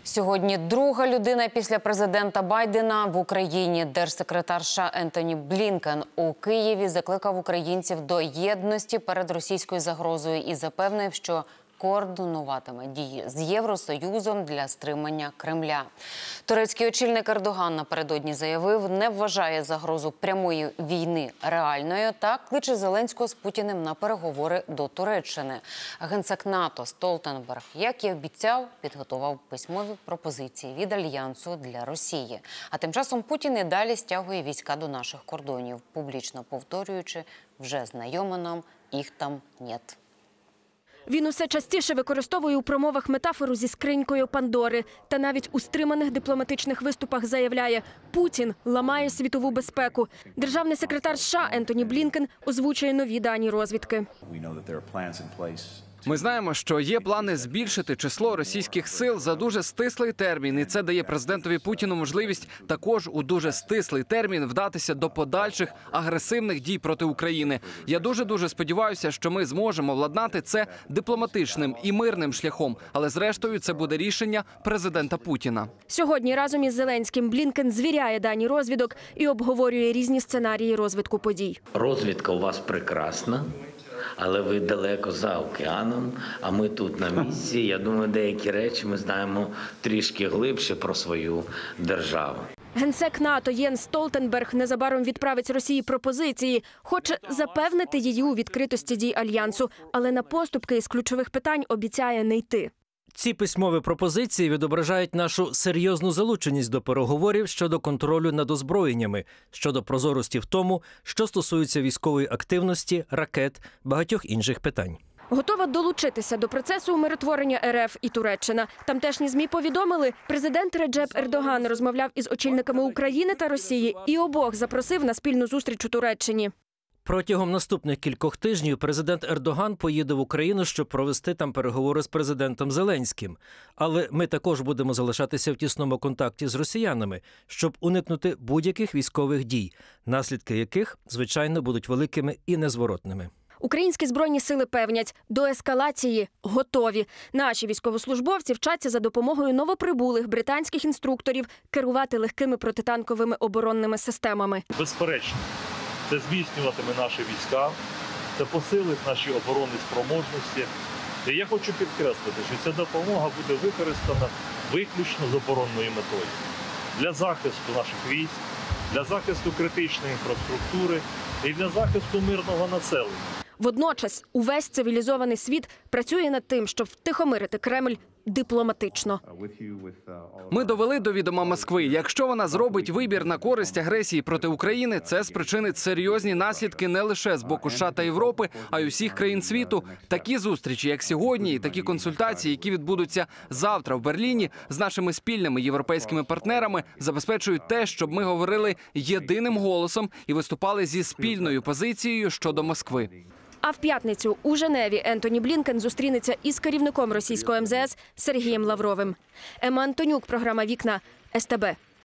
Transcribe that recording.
Сьогодні друга людина після президента Байдена в Україні. Держсекретар США Ентоні Блінкен у Києві закликав українців до єдності перед російською загрозою і запевнив, що координуватиме дії з Євросоюзом для стримання Кремля. Турецький очільник Ердоган напередодні заявив, не вважає загрозу прямої війни реальною та кличе Зеленського з Путіним на переговори до Туреччини. Генсек НАТО Столтенберг, як і обіцяв, підготував письмові пропозиції від Альянсу для Росії. А тим часом Путін і далі стягує війська до наших кордонів, публічно повторюючи вже знайоме нам «їх там нет». Він усе частіше використовує у промовах метафору зі скринькою Пандори. Та навіть у стриманих дипломатичних виступах заявляє – Путін ламає світову безпеку. Державний секретар США Ентоні Блінкен озвучує нові дані розвідки. Ми знаємо, що є плани збільшити число російських сил за дуже стислий термін, і це дає президентові Путіну можливість також у дуже стислий термін вдатися до подальших агресивних дій проти України. Я дуже сподіваюся, що ми зможемо владнати це дипломатичним і мирним шляхом, але зрештою це буде рішення президента Путіна. Сьогодні разом із Зеленським Блінкен звіряє дані розвідок і обговорює різні сценарії розвитку подій. Розвідка у вас прекрасна. Але ви далеко за океаном, а ми тут на місці. Я думаю, деякі речі ми знаємо трішки глибше про свою державу. Генсек НАТО Єнс Столтенберг незабаром відправить Росії пропозиції. Хоче запевнити її у відкритості дій Альянсу, але на поступки із ключових питань обіцяє не йти. Ці письмові пропозиції відображають нашу серйозну залученість до переговорів щодо контролю над озброєннями, щодо прозорості в тому, що стосується військової активності, ракет, багатьох інших питань. Готова долучитися до процесу умиротворення РФ і Туреччина. Тамтешні ЗМІ повідомили, президент Реджеп Ердоган розмовляв із очільниками України та Росії і обох запросив на спільну зустріч у Туреччині. Протягом наступних кількох тижнів президент Ердоган поїде в Україну, щоб провести там переговори з президентом Зеленським. Але ми також будемо залишатися в тісному контакті з росіянами, щоб уникнути будь-яких військових дій, наслідки яких, звичайно, будуть великими і незворотними. Українські збройні сили певнять, до ескалації готові. Наші військовослужбовці вчаться за допомогою новоприбулих британських інструкторів керувати легкими протитанковими оборонними системами. Безперечно, це зміцнюватиме наші війська, це посилить наші оборонні спроможності. І я хочу підкреслити, що ця допомога буде використана виключно з оборонною метою. Для захисту наших військ, для захисту критичної інфраструктури і для захисту мирного населення. Водночас увесь цивілізований світ працює над тим, щоб втихомирити Кремль дипломатично. Ми довели до відома Москви, якщо вона зробить вибір на користь агресії проти України, це спричинить серйозні наслідки не лише з боку США та Європи, а й усіх країн світу. Такі зустрічі, як сьогодні, і такі консультації, які відбудуться завтра в Берліні з нашими спільними європейськими партнерами, забезпечують те, щоб ми говорили єдиним голосом і виступали зі спільною позицією щодо Москви. А в п'ятницю у Женеві Ентоні Блінкен зустрінеться із керівником російського МЗС Сергієм Лавровим. Ема Антонюк, програма «Вікна», СТБ.